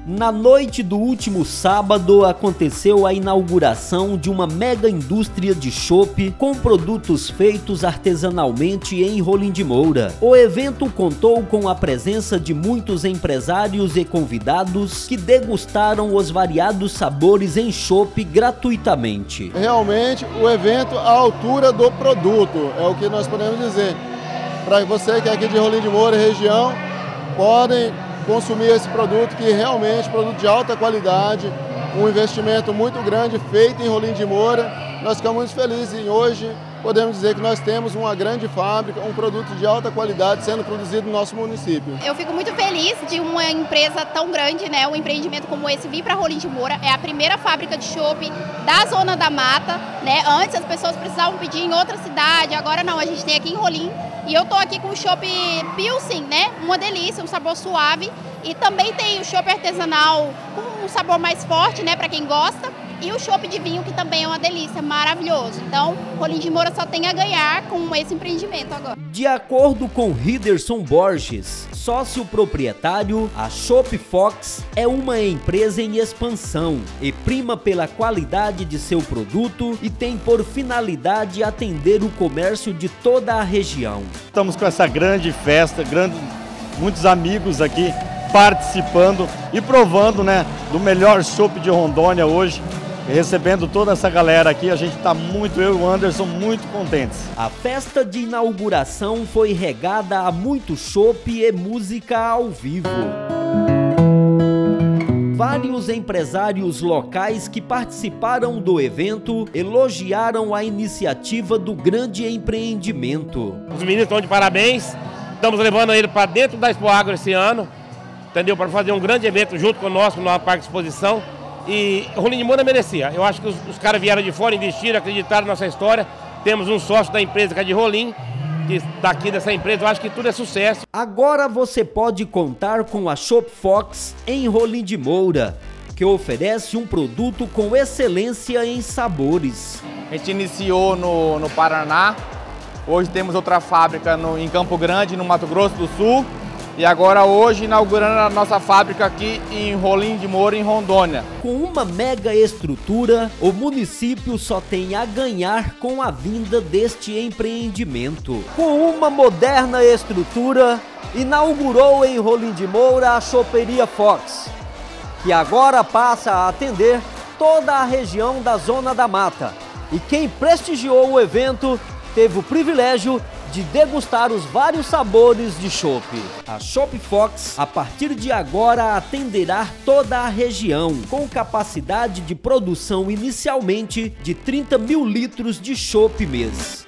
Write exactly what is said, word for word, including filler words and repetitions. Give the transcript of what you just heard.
Na noite do último sábado aconteceu a inauguração de uma mega indústria de chopp com produtos feitos artesanalmente em Rolim de Moura. O evento contou com a presença de muitos empresários e convidados que degustaram os variados sabores em chopp gratuitamente. Realmente o evento à altura do produto, é o que nós podemos dizer. Para você que é aqui de Rolim de Moura, região, podem consumir esse produto, que realmente é produto de alta qualidade, um investimento muito grande feito em Rolim de Moura. Nós ficamos muito felizes em hoje podemos dizer que nós temos uma grande fábrica, um produto de alta qualidade sendo produzido no nosso município. Eu fico muito feliz de uma empresa tão grande, né, um empreendimento como esse vir para Rolim de Moura. É a primeira fábrica de chopp da Zona da Mata, né? Antes as pessoas precisavam pedir em outra cidade, agora não, a gente tem aqui em Rolim. E eu tô aqui com o chopp Pilsen, né? Uma delícia, um sabor suave. E também tem o chopp artesanal com um sabor mais forte, né, para quem gosta. E o chopp de vinho, que também é uma delícia, maravilhoso. Então, Rolim de Moura só tem a ganhar com esse empreendimento agora. De acordo com Riderson Borges, sócio proprietário, a Chopp Fox é uma empresa em expansão e prima pela qualidade de seu produto e tem por finalidade atender o comércio de toda a região. Estamos com essa grande festa, grande, muitos amigos aqui participando e provando, né, do melhor chopp de Rondônia hoje. Recebendo toda essa galera aqui, a gente está muito, eu e o Anderson, muito contentes. A festa de inauguração foi regada a muito chopp e música ao vivo. Vários empresários locais que participaram do evento elogiaram a iniciativa do grande empreendimento. Os meninos estão de parabéns, estamos levando ele para dentro da Expo Agro esse ano, entendeu? Para fazer um grande evento junto conosco no Parque de Exposição. E Rolim de Moura merecia. Eu acho que os, os caras vieram de fora, investiram, acreditaram na nossa história. Temos um sócio da empresa que é de Rolim, que está aqui dessa empresa. Eu acho que tudo é sucesso. Agora você pode contar com a Chopp Fox em Rolim de Moura, que oferece um produto com excelência em sabores. A gente iniciou no, no Paraná. Hoje temos outra fábrica no, em Campo Grande, no Mato Grosso do Sul. E agora hoje inaugurando a nossa fábrica aqui em Rolim de Moura, em Rondônia. Com uma mega estrutura, o município só tem a ganhar com a vinda deste empreendimento. Com uma moderna estrutura, inaugurou em Rolim de Moura a Chopperia Fox, que agora passa a atender toda a região da Zona da Mata. E quem prestigiou o evento teve o privilégio de degustar os vários sabores de chopp. A Chopp Fox, a partir de agora, atenderá toda a região, com capacidade de produção inicialmente de trinta mil litros de chopp mês.